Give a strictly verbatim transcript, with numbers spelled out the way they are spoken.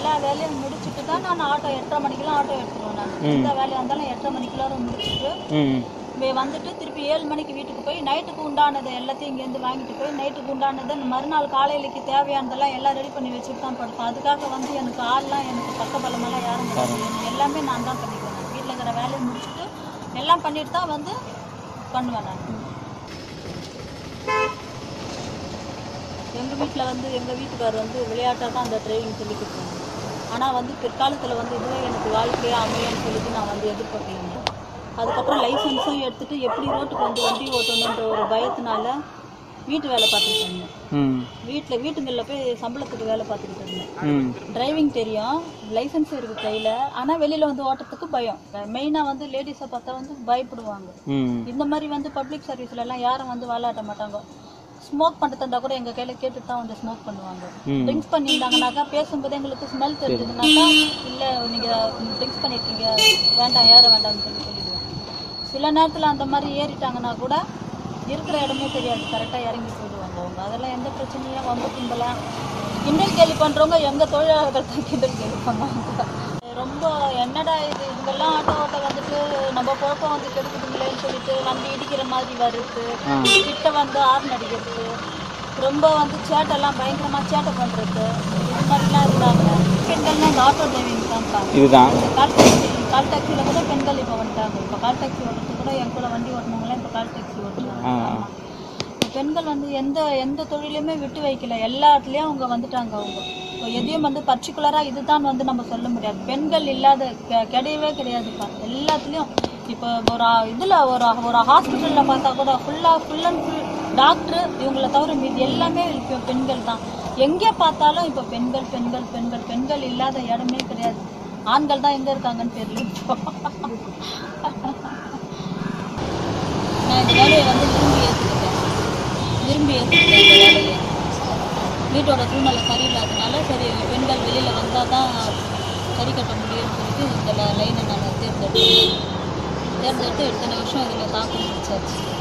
எல்லா வேலையும் முடிச்சுட்டு தான் நான் ஆட்டோ எட்டரை மணிக்கெல்லாம் ஆட்டோ எடுத்துருவேன். நான் எந்த வேலையாக இருந்தாலும் எட்டரை மணிக்குள்ளார முடிச்சுட்டு வந்துட்டு திருப்பி ஏழு மணிக்கு வீட்டுக்கு போய் நைட்டுக்கு உண்டானதை எல்லாத்தையும் இங்கேருந்து வாங்கிட்டு போய் நைட்டுக்கு உண்டானதை மறுநாள் காலையிலைக்கு தேவையானதெல்லாம் எல்லாம் ரெடி பண்ணி வச்சுட்டு தான் படுப்பேன். அதுக்காக வந்து எனக்கு ஆள்லாம் எனக்கு பக்க பலமெல்லாம் யாரும் கிடையாது. எல்லாமே நான் தான் பண்ணிக்குவேன். நான் வீட்டில் இருக்கிற வேலையை முடிச்சுட்டு எல்லாம் பண்ணிட்டு தான் வந்து பண்ணுவேன். நான் எங்கள் வீட்டில் வந்து எங்கள் வீட்டுக்காரர் வந்து விளையாட்டாக தான் அந்த டிரைவிங் சொல்லி கொடுத்தாங்க. ஆனால் வந்து பிற்காலத்தில் வந்து இதுவே எனக்கு வாழ்க்கையாக அமையன்னு சொல்லிட்டு நான் வந்து எதிர்பார்க்கலைங்க. அதுக்கப்புறம் லைசன்ஸும் எடுத்துகிட்டு எப்படி ரோட்டுக்கு வந்து வண்டி ஓட்டணுன்ற ஒரு பயத்தினால வீட்டு வேலை பார்த்துக்கிட்டு இருந்தேன். வீட்டில் வீட்டுங்களில் போய் சம்பளத்துக்கு வேலை பார்த்துக்கிட்டு இருந்தேன். டிரைவிங் தெரியும், லைசன்ஸும் இருக்குது கையில். ஆனால் வெளியில் வந்து ஓட்டுறதுக்கு பயம். மெயினாக வந்து லேடிஸை பார்த்தா வந்து பயப்படுவாங்க. இந்த மாதிரி வந்து பப்ளிக் சர்வீஸ்லலாம் யாரும் வந்து வாழாட்ட மாட்டாங்க. ஸ்மோக் பண்ணிட்டு இருந்தால் கூட எங்கள் கையில் கேட்டு தான் வந்து ஸ்மோக் பண்ணுவாங்க. ட்ரிங்க்ஸ் பண்ணியிருந்தாங்கனாக்கா பேசும்போது எங்களுக்கு ஸ்மெல் தெரிஞ்சதுனாக்கா இல்லை நீங்கள் ட்ரிங்க்ஸ் பண்ணியிருக்கீங்க, வேண்டாம் ஏற வேண்டாம்னு சொல்லி சொல்லிடுவாங்க. சில நேரத்தில் அந்த மாதிரி ஏறிட்டாங்கன்னா கூட இருக்கிற இடமே தெரியாது, கரெக்டாக இறங்கி போயிடுவாங்க அவங்க. அதெல்லாம் எந்த பிரச்சனையும் ரொம்ப கிண்டலாம். கிண்டல் கேள்வி பண்ணுறவங்க எங்கள் தொழிலாளர்கள் தான் கிண்டல் கேள்வி பண்ணுவாங்க. ரொம்ப என்னடா இது இதுங்கெல்லாம் ஆட்டோ ஓட்ட வந்துட்டு நம்ம குழப்பம் வந்து கெடுக்குதுங்களேன்னு சொல்லிட்டு வண்டி இடிக்கிற மாதிரி வருது, கிட்ட வந்து ஆர்ன் அடிக்கிறது, ரொம்ப வந்து சேட்டெல்லாம் பயங்கரமாக சேட்டை பண்ணுறது, இது மாதிரிலாம் இருந்தாங்க. பெண்கள்னா இந்த ஆட்டோ டிரைவிங் தான் இதுதான். கால் டாக்ஸி கால் டாக்ஸியில் கூட பெண்கள் இப்போ வந்துட்டாங்க. இப்போ கால் டாக்ஸி ஓட்டுறது கூட என் கூட வண்டி ஓட்டினவங்களாம் இப்போ கால் டாக்ஸி ஓட்டுறாங்க. பெண்கள் வந்து எந்த எந்த தொழிலையுமே விட்டு வைக்கல, எல்லாத்துலேயும் அவங்க வந்துட்டாங்க. அவங்க எதையும் வந்து பர்டிகுலராக இதுதான் வந்து நம்ம சொல்ல முடியாது. பெண்கள் இல்லாத கிடையவே கிடையாதுப்பா எல்லாத்துலேயும். இப்போ ஒரு இதில் ஒரு ஒரு ஹாஸ்பிட்டலில் பார்த்தா கூட ஃபுல்லாக ஃபுல் அண்ட் ஃபுல் டாக்டரு இவங்களை தவிர மீது எல்லாமே இப்போ பெண்கள் தான். எங்கே பார்த்தாலும் இப்போ பெண்கள் பெண்கள் பெண்கள் பெண்கள் இல்லாத இடமே கிடையாது. ஆண்கள் தான் எங்கே இருக்காங்கன்னு தெரியல. நான் இந்த வேலையை வந்து விரும்பி ஏற்றுக்கிட்டேன் விரும்பி ஏற்றுக்கிட்டேன் இந்த வேலையை. வீட்டோட சூழ்நிலை சரியில்லாதனால சரி பெண்கள் வெளியில் வந்தால் தான் சரி கட்ட முடியும்னு சொல்லிட்டு இந்த லைனை நான் தேர்ந்தெடுத்தேன். தேர்ந்தெடுத்து எத்தனை வருஷம் இதில் தாக்கம் முடிச்சாச்சு.